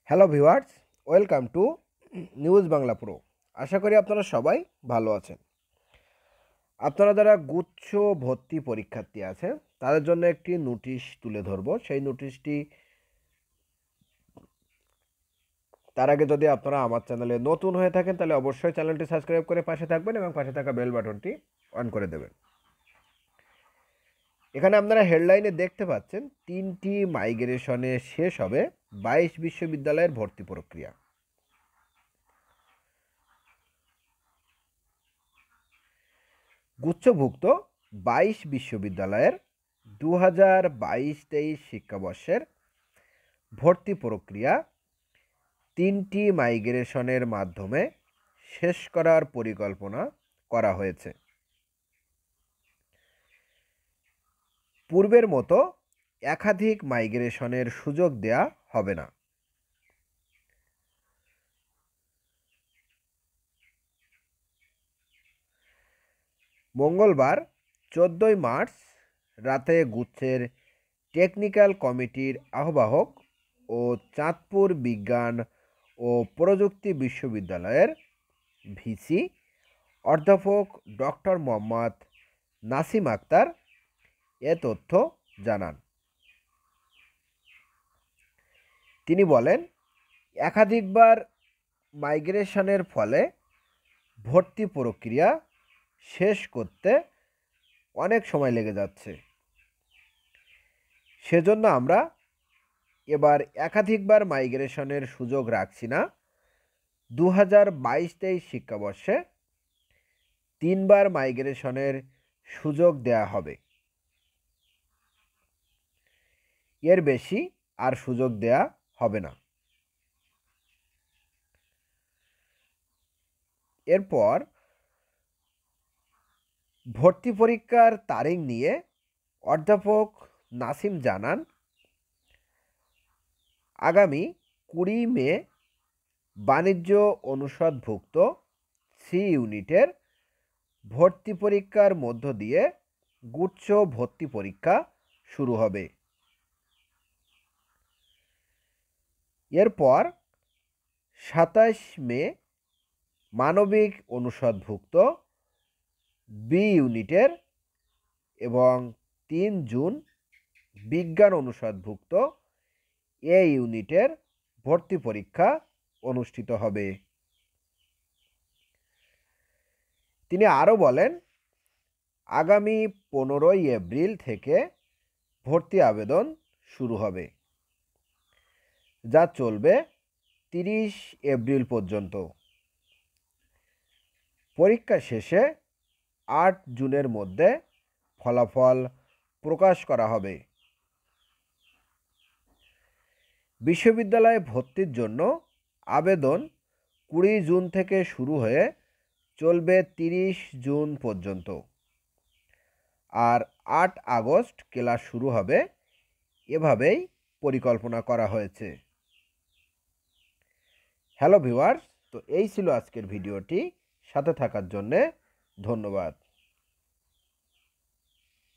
Hello viewers, welcome to news Bangla pro. আশা করি আপনারা সবাই ভালো আছেন। আপনারা যারা গুচ্ছ ভর্তি পরীক্ষার্থী আছেন তাদের জন্য একটি নোটিশ তুলে ধরব। সেই নোটিশটি তার আগে যদি আপনারা আমার চ্যানেলে নতুন হয়ে থাকেন তাহলে অবশ্যই চ্যানেলটি সাবস্ক্রাইব করে পাশে থাকবেন এবং পাশে থাকা বেল বাটনটি অন করে দেবেন। এখানে আপনারা হেডলাইনে দেখতে পাচ্ছেন 3টি মাইগ্রেশনে শেষ হবে 22 বিশ্ববিদ্যালয়ের ভর্তি প্রক্রিয়া। গুচ্ছভুক্ত 22 বিশ্ববিদ্যালয়ের 2022-23 শিক্ষাবর্ষের ভর্তি প্রক্রিয়া 3টি মাইগ্রেশনের মাধ্যমে শেষ করার পরিকল্পনা করা হয়েছে। পূর্বের মতো একাধিক মাইগ্রেশনের সুযোগ দেয়া হবে না। মঙ্গলবার 14 মার্চ রাতে গুচ্ছের টেকনিক্যাল কমিটির আহ্বায়ক ও চাঁদপুর বিজ্ঞান ও প্রযুক্তি বিশ্ববিদ্যালয়ের ভিসি অধ্যাপক ডক্টর মোহাম্মদ নাসিম আক্তার এ তথ্য জানান। তিনি বলেন, একাধিকবার মাইগ্রেশনের ফলে ভর্তি প্রক্রিয়া শেষ করতে অনেক সময় লেগে যাচ্ছে। সেজন্য আমরা এবার একাধিকবার মাইগ্রেশনের সুযোগ রাখছি না। 2022-23 শিক্ষাবর্ষে 3বার মাইগ্রেশনের সুযোগ দেয়া হবে। এর বেশি আর সুযোগ দেয়া হবে না। এরপর ভর্তি পরীক্ষার তারিখ নিয়ে অধ্যাপক নাসিম জানান, আগামী 20 মে বাণিজ্য অনুষদভুক্ত সি ইউনিটের ভর্তি পরীক্ষার মধ্য দিয়ে গুচ্ছ ভর্তি পরীক্ষা শুরু হবে। এরপর 27 মে মানবিক অনুষদভুক্ত বি ইউনিটের এবং 3 জুন বিজ্ঞান অনুষদভুক্ত এ ইউনিটের ভর্তি পরীক্ষা অনুষ্ঠিত হবে। তিনি আরও বলেন, আগামী 15 এপ্রিল থেকে ভর্তি আবেদন শুরু হবে, যা চলবে 30 এপ্রিল পর্যন্ত। পরীক্ষা শেষে 8 জুনের মধ্যে ফলাফল প্রকাশ করা হবে। বিশ্ববিদ্যালয়ে ভর্তির জন্য আবেদন 20 জুন থেকে শুরু হয়ে চলবে 30 জুন পর্যন্ত, আর 8 আগস্ট ক্লাস শুরু হবে। এভাবেই পরিকল্পনা করা হয়েছে। হ্যালো ভিউয়ার্স, তো এই ছিল আজকের ভিডিওটি। সাথে থাকার জন্যে ধন্যবাদ।